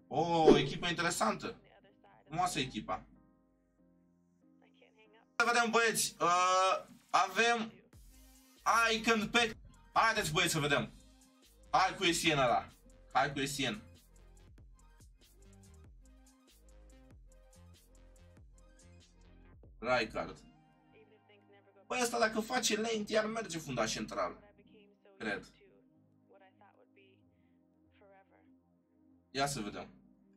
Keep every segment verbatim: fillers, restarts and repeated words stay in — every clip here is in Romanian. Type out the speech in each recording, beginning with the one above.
O echipă interesantă. Frumoasă echipa. Să vedem, băieți. Uh, avem Icon Pack. Haideți, băieți, să vedem. Hai cu Essien ăla. Hai cu Essien. Rijkaard. Băi, ăsta dacă face lent, iar merge fundaș central. Cred. Ia să vedem.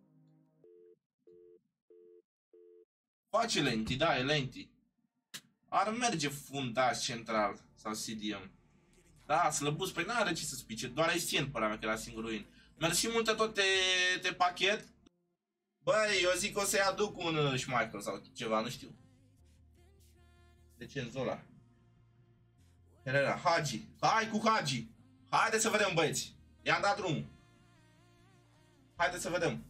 Face lenti, da, e lenti. Ar merge fundaș central sau C D M. Da, slăbus, păi n-are ce să spice. Doar Essien părea mea că era singurul win. Mersi multe tot te, te pachet. Băi, eu zic că o să-i aduc un Schmeichel sau ceva, nu știu. De ce în Zola? Herrera, Hagi. Hai cu Hagi. Haideți să vedem, băieți. I-am dat drumul. Haideți să vedem.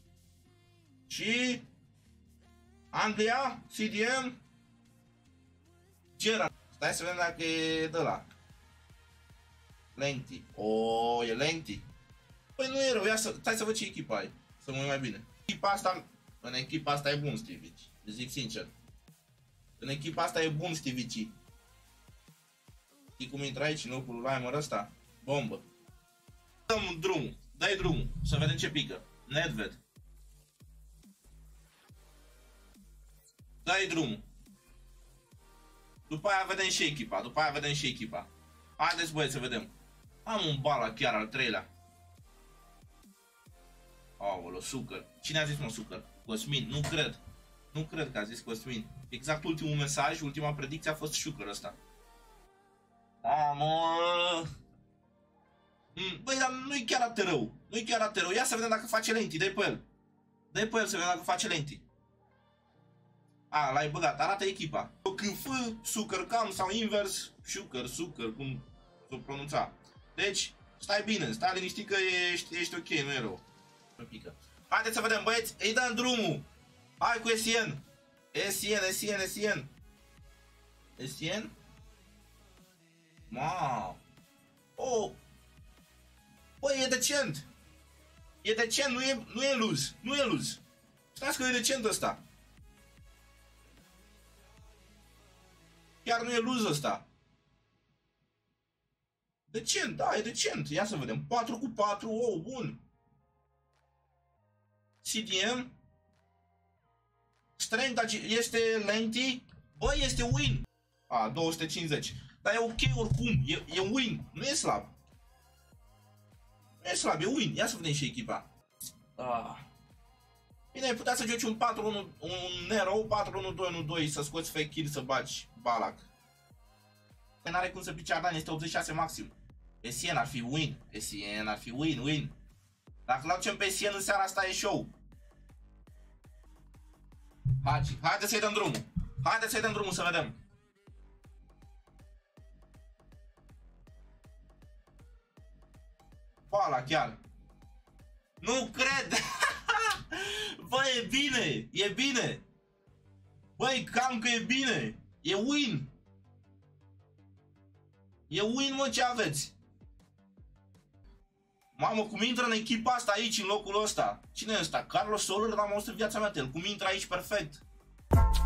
Și Anglia, C D M, Gerard. Stai să vedem dacă e de la Lengthy. O, e Lengthy. Păi nu e rău, ia să, stai să văd ce echipă ai. Să mă uit mai bine. Echipa asta, în echipa asta e bun, Stivici. Zic sincer. În echipa asta e bun, Stivici. Știi cum intră aici în locul lui Aimer ăsta? Bombă. Dăm drumul. Dai drumul. Să vedem ce pică. Nedved. Dai drumul. După aia vedem și echipa. După aia vedem și echipa. Haideți, băieți, să vedem. Am un bala chiar al treilea. Aoleu, Sucăr. Cine a zis, mă, Sucăr? Cosmin. Nu cred. Nu cred că a zis Cosmin. Exact ultimul mesaj, ultima predicție a fost Sucăr ăsta. Amor. Băi, dar nu-i chiar atât rău. Nu-i chiar atât rău. Ia să vedem dacă face lenti. Dă-i pe el. Dă-i pe el să vedem dacă face lenti. A, l-ai băgat. Arată echipa. C F, Sucăr Cam sau invers. Sucăr, Sucăr, cum s-o pronunța. Deci, stai bine. Stai liniștit că ești, ești ok, nu e rău. Nu pică. Haideți să vedem, băieți. Îi dăm drumul. Hai cu Essien. Essien, Essien, Essien. Essien? Wow. Oh. Băi, e decent. E decent, nu e, nu e luz. Nu e luz. Stați că e decent ăsta. Chiar nu e luz ăsta. Decent, da, e decent. Ia să vedem. patru cu patru, oh, bun. C D M. Strength este lengthy. Băi, este win. A, două sute cincizeci. Dar e ok oricum. E, e win. Nu e slab. Nu e slab, e win. Ia să vedem și echipa. Ah. Bine, ai putea să joci un patru unu, un Nero, patru unu doi unu doi, să scoți fake kill, să bagi Balak. Că n-are cum să pice Ardan, este optzeci și șase maxim. Essien ar fi win. Essien ar fi win, win. Dacă l-aducem pe Essien în seara asta e show. Hagi, haideți să-i dăm drumul. Haideți să-i dăm drumul să vedem. Bala, chiar. Nu cred. Bă, e bine. E bine. Băi, cam că e bine. E win. E win, mă, ce aveți? Mamă, cum intră în echipa asta aici, în locul ăsta? Cine e ăsta? Carlos Soler, n-am auzit în viața mea de el. Cum intră aici perfect?